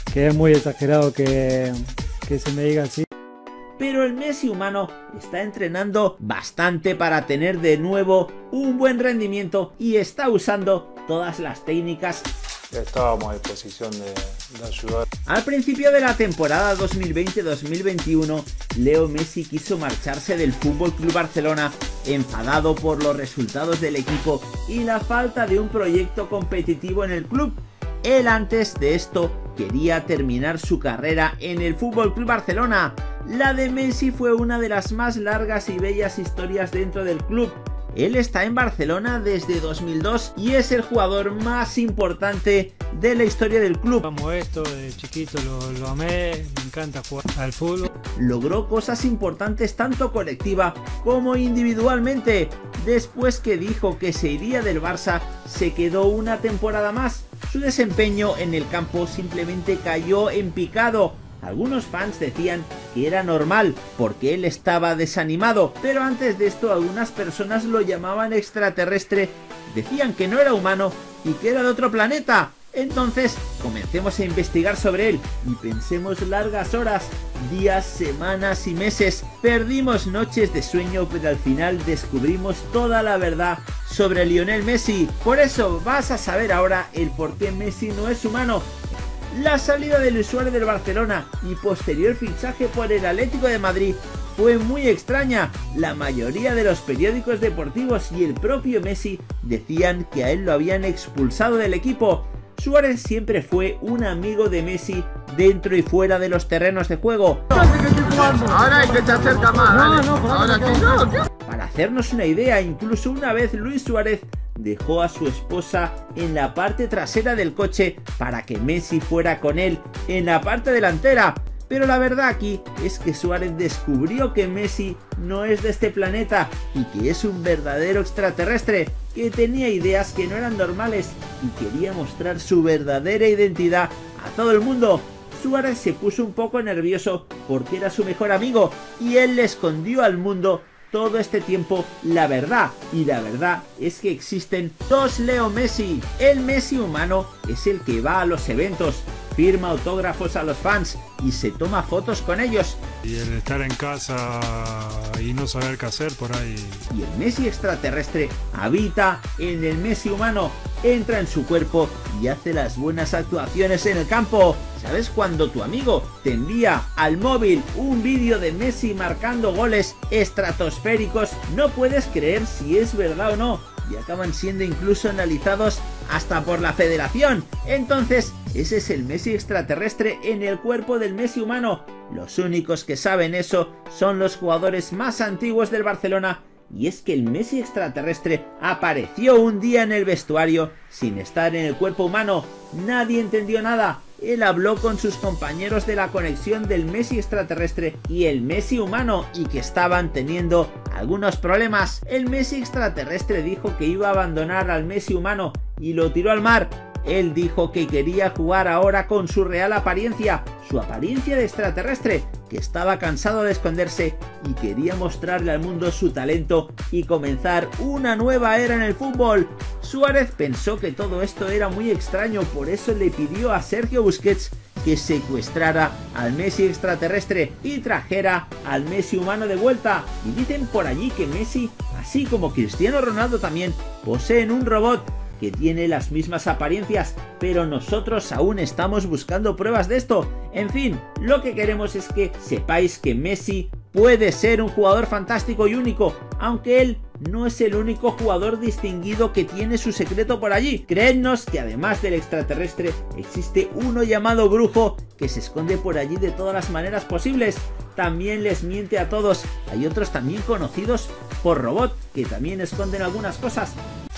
que es muy exagerado que se me diga así. Pero el Messi humano está entrenando bastante para tener de nuevo un buen rendimiento y está usando todas las técnicas. Estábamos a disposición de ayudar. Al principio de la temporada 2020-2021, Leo Messi quiso marcharse del FC Barcelona, enfadado por los resultados del equipo y la falta de un proyecto competitivo en el club. Él antes de esto quería terminar su carrera en el FC Barcelona. La de Messi fue una de las más largas y bellas historias dentro del club. Él está en Barcelona desde 2002 y es el jugador más importante de la historia del club. Amo esto, de chiquito lo amé, me encanta jugar al fútbol. Logró cosas importantes tanto colectiva como individualmente. Después que dijo que se iría del Barça, se quedó una temporada más. Su desempeño en el campo simplemente cayó en picado. Algunos fans decían que era normal porque él estaba desanimado, pero antes de esto algunas personas lo llamaban extraterrestre, decían que no era humano y que era de otro planeta. Entonces comencemos a investigar sobre él y pensemos largas horas, días, semanas y meses. Perdimos noches de sueño, pero al final descubrimos toda la verdad sobre Lionel Messi. Por eso vas a saber ahora el por qué Messi no es humano. La salida de Luis Suárez del Barcelona y posterior fichaje por el Atlético de Madrid fue muy extraña. La mayoría de los periódicos deportivos y el propio Messi decían que a él lo habían expulsado del equipo. Suárez siempre fue un amigo de Messi dentro y fuera de los terrenos de juego. Ahora hay que te acerca más. Para hacernos una idea, incluso una vez Luis Suárez dejó a su esposa en la parte trasera del coche para que Messi fuera con él en la parte delantera. Pero la verdad aquí es que Suárez descubrió que Messi no es de este planeta y que es un verdadero extraterrestre, que tenía ideas que no eran normales y quería mostrar su verdadera identidad a todo el mundo. Suárez se puso un poco nervioso porque era su mejor amigo y él le escondió al mundo todo este tiempo la verdad, y la verdad es que existen dos Leo Messi. El Messi humano es el que va a los eventos, firma autógrafos a los fans y se toma fotos con ellos. Y el estar en casa y no saber qué hacer por ahí. Y el Messi extraterrestre habita en el Messi humano, entra en su cuerpo y hace las buenas actuaciones en el campo. ¿Sabes cuando tu amigo te envía al móvil un vídeo de Messi marcando goles estratosféricos? No puedes creer si es verdad o no y acaban siendo incluso analizados hasta por la federación. Entonces, ese es el Messi extraterrestre en el cuerpo del Messi humano. Los únicos que saben eso son los jugadores más antiguos del Barcelona. Y es que el Messi extraterrestre apareció un día en el vestuario sin estar en el cuerpo humano. Nadie entendió nada. Él habló con sus compañeros de la conexión del Messi extraterrestre y el Messi humano y que estaban teniendo algunos problemas. El Messi extraterrestre dijo que iba a abandonar al Messi humano y lo tiró al mar. Él dijo que quería jugar ahora con su real apariencia, su apariencia de extraterrestre, que estaba cansado de esconderse y quería mostrarle al mundo su talento y comenzar una nueva era en el fútbol. Suárez pensó que todo esto era muy extraño, por eso le pidió a Sergio Busquets que secuestrara al Messi extraterrestre y trajera al Messi humano de vuelta. Y dicen por allí que Messi, así como Cristiano Ronaldo también, poseen un robot que tiene las mismas apariencias, pero nosotros aún estamos buscando pruebas de esto. En fin, lo que queremos es que sepáis que Messi puede ser un jugador fantástico y único, aunque él no es el único jugador distinguido que tiene su secreto por allí. Creednos que además del extraterrestre existe uno llamado Brujo que se esconde por allí de todas las maneras posibles. También les miente a todos. Hay otros también conocidos por Robot que también esconden algunas cosas.